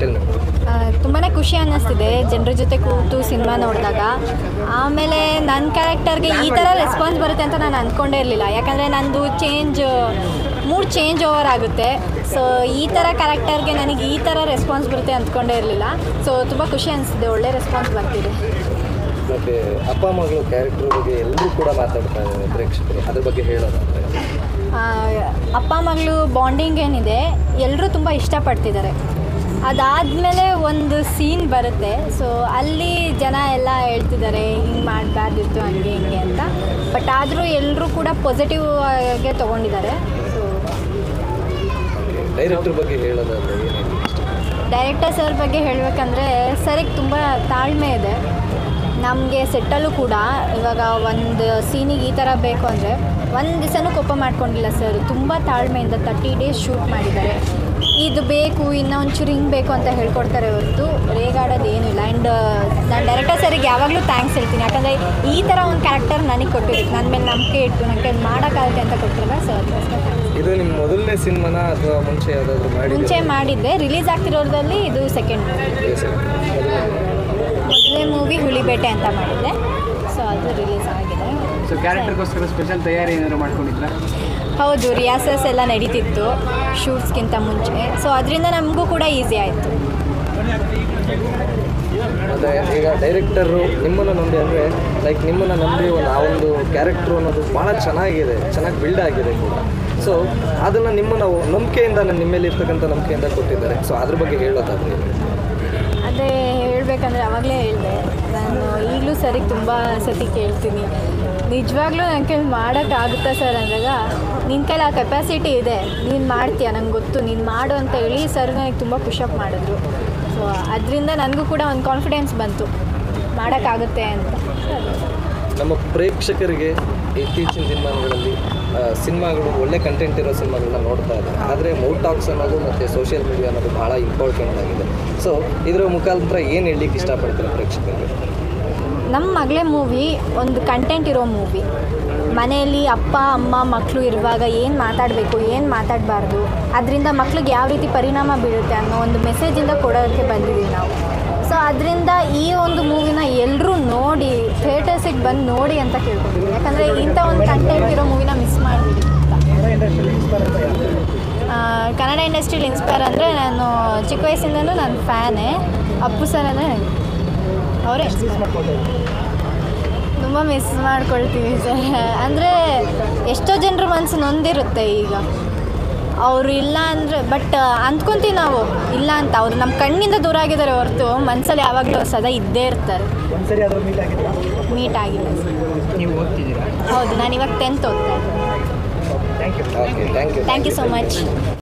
Tell me. ತುಂಬಾ ಖುಷಿ ಅನ್ನಿಸ್ತಿದೆ ಜನರ ಜೊತೆ ಕೂತು ಸಿನಿಮಾ ನೋಡಿದಾಗ. ಆಮೇಲೆ ನನ್ನ ಕ್ಯಾರೆಕ್ಟರ್ಗೆ ಈ ಥರ ರೆಸ್ಪಾನ್ಸ್ ಬರುತ್ತೆ ಅಂತ ನಾನು ಅಂದ್ಕೊಂಡೇ ಇರಲಿಲ್ಲ. ಯಾಕಂದರೆ ನಂದು ಮೂಡ್ ಚೇಂಜ್ ಓವರ್ ಆಗುತ್ತೆ. ಸೊ ಈ ಥರ ಕ್ಯಾರೆಕ್ಟರ್ಗೆ ನನಗೆ ಈ ಥರ ರೆಸ್ಪಾನ್ಸ್ ಬರುತ್ತೆ ಅಂದ್ಕೊಂಡೇ ಇರಲಿಲ್ಲ. ಸೊ ತುಂಬ ಖುಷಿ ಅನಿಸ್ತಿದೆ, ಒಳ್ಳೆ ರೆಸ್ಪಾನ್ಸ್ ಬರ್ತಿದೆ. ಮತ್ತು ಅಪ್ಪ ಮಗಳು ಕ್ಯಾರೆಕ್ಟರ್ ಬಗ್ಗೆ ಎಲ್ಲರೂ ಕೂಡ ಮಾತಾಡ್ತಾ ಇದ್ದಾರೆ ಪ್ರೇಕ್ಷಕರು, ಅದ್ರ ಬಗ್ಗೆ ಹೇಳೋದಂದರೆ ಅಪ್ಪ ಮಗಳು ಬಾಂಡಿಂಗ್ ಏನಿದೆ ಎಲ್ಲರೂ ತುಂಬ ಇಷ್ಟಪಡ್ತಿದ್ದಾರೆ. ಅದಾದಮೇಲೆ ಒಂದು ಸೀನ್ ಬರುತ್ತೆ. ಸೊ ಅಲ್ಲಿ ಜನ ಎಲ್ಲ ಹೇಳ್ತಿದ್ದಾರೆ ಹಿಂಗೆ ಮಾಡಬಾರ್ದಿತ್ತು ಹಂಗೆ ಹಿಂಗೆ ಅಂತ. ಬಟ್ ಆದರೂ ಎಲ್ಲರೂ ಕೂಡ ಪಾಸಿಟಿವ್ ಆಗಿ ತೊಗೊಂಡಿದ್ದಾರೆ. ಸೊ ಡೈರೆಕ್ಟರ್ ಬಗ್ಗೆ ಹೇಳೋದಾದರೆ ಡೈರೆಕ್ಟರ್ ಸರ್ ಬಗ್ಗೆ ಹೇಳಬೇಕಂದ್ರೆ ಸರಿಗೆ ತುಂಬ ತಾಳ್ಮೆ ಇದೆ. ನಮಗೆ ಸೆಟ್ಟಲ್ಲೂ ಕೂಡ ಇವಾಗ ಒಂದು ಸೀನಿಗೆ ಈ ಥರ ಬೇಕು ಅಂದರೆ ಒಂದು ದಿವಸನೂ ಕೋಪ ಮಾಡ್ಕೊಂಡಿಲ್ಲ ಸರ್. ತುಂಬ ತಾಳ್ಮೆಯಿಂದ 30 days ಶೂಟ್ ಮಾಡಿದ್ದಾರೆ. ಇದು ಬೇಕು ಇನ್ನೂ ಒಂಚೂರು ಹಿಂಗೆ ಬೇಕು ಅಂತ ಹೇಳ್ಕೊಡ್ತಾರೆ ಹೊರತು ರೇಗಾಡೋದು ಏನೂ ಇಲ್ಲ. ಆ್ಯಂಡ್ ನಾನು ಡೈರೆಕ್ಟರ್ ಸರಿಗೆ ಯಾವಾಗಲೂ ಥ್ಯಾಂಕ್ಸ್ ಹೇಳ್ತೀನಿ. ಯಾಕಂದರೆ ಈ ಥರ ಒಂದು ಕ್ಯಾರೆಕ್ಟರ್ ನನಗೆ ಕೊಟ್ಟಿದ್ದಕ್ಕೆ ನನ್ನ ಮೇಲೆ ನಂಬಿಕೆ ಇಟ್ಟು ನನ್ನ ಕೈಲಿ ಮಾಡೋಕ್ಕಾಗುತ್ತೆ ಅಂತ ಕೊಟ್ಟಿರಲ್ಲ ಸರ್. ಇದು ನಿಮ್ಮ ಮೊದಲನೇ ಸಿನಿಮಾನ ಅಥವಾ ಮುಂಚೆ ಯಾವುದಾದ್ರು ಮುಂಚೆ ಮಾಡಿದ್ದೆ. ರಿಲೀಸ್ ಆಗ್ತಿರೋದ್ರಲ್ಲಿ ಇದು ಸೆಕೆಂಡ್ ಮೊದಲನೇ ಮೂವಿ ಹುಲಿಬೇಟೆ ಅಂತ ಮಾಡಿದ್ದೆ. ಸೊ ಅದು ರಿಲೀಸ್ ಆಗಿದೆ. ಸೊ ಕ್ಯಾರೆಕ್ಟರ್ಗೋಸ್ಕರ ಸ್ಪೆಷಲ್ ತಯಾರಿ ಏನಾದರೂ ಮಾಡ್ಕೊಂಡಿದ್ರಾ? ಹೌದು, ರಿಯಾಸಸ್ ಎಲ್ಲ ನಡೀತಿತ್ತು ಶೂಟ್ಸ್ಗಿಂತ ಮುಂಚೆ. ಸೊ ಅದರಿಂದ ನಮಗೂ ಕೂಡ ಈಸಿ ಆಯಿತು. ಅದೇ ಈಗ ಡೈರೆಕ್ಟರು ನಿಮ್ಮನ್ನು ನಂಬಿ ಅಂದರೆ ಲೈಕ್ ನಿಮ್ಮನ್ನು ನಂಬಿ ಆ ಒಂದು ಕ್ಯಾರೆಕ್ಟ್ರು ಅನ್ನೋದು ಭಾಳ ಚೆನ್ನಾಗಿ ಬಿಲ್ಡ್ ಆಗಿದೆ ಕೂಡ. ಸೊ ಅದನ್ನು ನಿಮ್ಮನ್ನು ನಂಬಿಕೆಯಿಂದ ನಿಮ್ಮ ಮೇಲೆ ಇರ್ತಕ್ಕಂಥ ನಂಬಿಕೆಯಿಂದ ಕೊಟ್ಟಿದ್ದಾರೆ. ಸೊ ಅದ್ರ ಬಗ್ಗೆ ಹೇಳೋದಾದ್ರೆ ಅದೇ ಹೇಳಬೇಕಂದ್ರೆ ಆವಾಗಲೇ ಹೇಳಿದೆ, ನಾನು ಈಗಲೂ ಸರಿಗೆ ತುಂಬ ಸತಿ ಕೇಳ್ತೀನಿ, ನಿಜವಾಗ್ಲೂ ನನ್ನ ಕೈಲಿ ಮಾಡೋಕ್ಕಾಗುತ್ತಾ ಸರ್ ಅಂದಾಗ, ನಿನ್ನ ಕೈಲಿ ಆ ಕೆಪಾಸಿಟಿ ಇದೆ, ನೀನು ಮಾಡ್ತೀಯ, ನಂಗೆ ಗೊತ್ತು, ನೀನು ಮಾಡು ಅಂತ ಹೇಳಿ ಸರ್ ನನಗೆ ತುಂಬ ಪುಷಪ್ ಮಾಡಿದ್ರು. ಸೊ ಅದರಿಂದ ನನಗೂ ಕೂಡ ಒಂದು ಕಾನ್ಫಿಡೆನ್ಸ್ ಬಂತು ಮಾಡೋಕ್ಕಾಗುತ್ತೆ ಅಂತ. ನಮ್ಮ ಪ್ರೇಕ್ಷಕರಿಗೆ ಇತ್ತೀಚಿನ ಸಿನಿಮಾಗಳು ಒಳ್ಳೆ ಕಂಟೆಂಟ್ ಇರೋ ಸಿನಿಮಾಗಳನ್ನ ನೋಡ್ತಾ ಇದ್ದಾರೆ. ಆದರೆ ಮೌತ್ ಟಾಕ್ಸ್ ಅನ್ನೋದು ಮತ್ತು ಸೋಷಿಯಲ್ ಮೀಡಿಯಾ ಅನ್ನೋದು ಭಾಳ ಇಂಪಾರ್ಟೆಂಟ್ ಆಗಿದೆ. ಸೊ ಇದರ ಮುಖಾಂತರ ಏನು ಹೇಳಲಿಕ್ಕೆ ಇಷ್ಟಪಡ್ತಾರೆ ಪ್ರೇಕ್ಷಕರಿಗೆ? ನಮ್ಮ ಮಗಳೇ ಮೂವಿ ಒಂದು ಕಂಟೆಂಟ್ ಇರೋ ಮೂವಿ. ಮನೆಯಲ್ಲಿ ಅಪ್ಪ ಅಮ್ಮ ಮಕ್ಕಳು ಇರುವಾಗ ಏನು ಮಾತಾಡಬೇಕು ಏನು ಮಾತಾಡಬಾರ್ದು, ಅದರಿಂದ ಮಕ್ಳಿಗೆ ಯಾವ ರೀತಿ ಪರಿಣಾಮ ಬೀಳುತ್ತೆ ಅನ್ನೋ ಒಂದು ಮೆಸೇಜಿಂದ ಕೊಡೋಕ್ಕೆ ಬಂದಿದ್ದೀವಿ ನಾವು. ಸೊ ಅದರಿಂದ ಈ ಒಂದು ಮೂವಿನ ಎಲ್ಲರೂ ನೋಡಿ ಥಿಯೇಟರ್ಸಿಗೆ ಬಂದು ನೋಡಿ ಅಂತ ಕೇಳ್ಕೊತೀವಿ. ಯಾಕಂದರೆ ಇಂಥ ಒಂದು ಕಂಟೆಂಟ್ ಇರೋ ಮೂವಿನ ಮಿಸ್ ಮಾಡಿಬಿಡಿ ಅಂತ. ಕನ್ನಡ ಇಂಡಸ್ಟ್ರಿಲಿ ಇನ್ಸ್ಪೈರ್ ಅಂದರೆ ನಾನು ಚಿಕ್ಕ ವಯಸ್ಸಿಂದನೂ ನನ್ನ ಫ್ಯಾನೇ. ಅಪ್ಪು ಸರ್ ಅಂದರೆ ಅವರೇ ತುಂಬ ಮಿಸ್ ಮಾಡ್ಕೊಳ್ತೀವಿ ಸರ್. ಅಂದರೆ ಎಷ್ಟೋ ಜನರ ಮನಸ್ಸು ನೊಂದಿರುತ್ತೆ. ಈಗ ಅವರು ಇಲ್ಲ ಅಂದರೆ ಬಟ್ ಅಂದ್ಕೊತೀವಿ ನಾವು ಇಲ್ಲ ಅಂತ. ಅವರು ನಮ್ಮ ಕಣ್ಣಿಂದ ದೂರ ಆಗಿದ್ದಾರೆ ಹೊರತು ಮನಸ್ಸಲ್ಲಿ ಯಾವಾಗಲೂ ಸದಾ ಇದ್ದೇ ಇರ್ತಾರೆ. ಮೀಟ್ ಆಗಿಲ್ಲ ಸರ್. ನೀವು ಓದ್ತಿದ್ದೀರಾ? ಹೌದು, ನಾನು ಇವಾಗ 10th ಓದ್ತಾ ಇದ್ದೀನಿ. Thank you thank you so much.